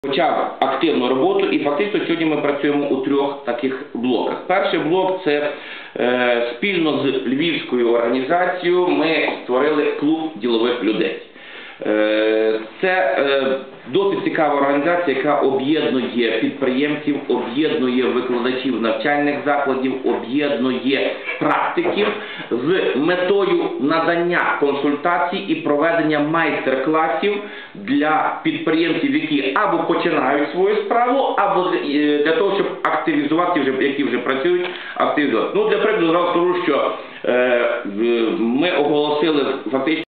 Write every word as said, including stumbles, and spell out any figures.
Почав активну роботу і фактично сьогодні ми працюємо у трьох таких блоках. Перший блок – це е, спільно з Львівською організацією ми створили клуб ділових людей. Е, це е, досить цікава організація, яка об'єднує підприємців, об'єднує викладачів навчальних закладів, об'єднує практиків з метою надання консультацій і проведення майстер-класів для підприємців, які або починають свою справу, або для того, щоб активізувати, які вже працюють, активізувати. Ну, для прикладу, скажу, що е, ми оголосили фактично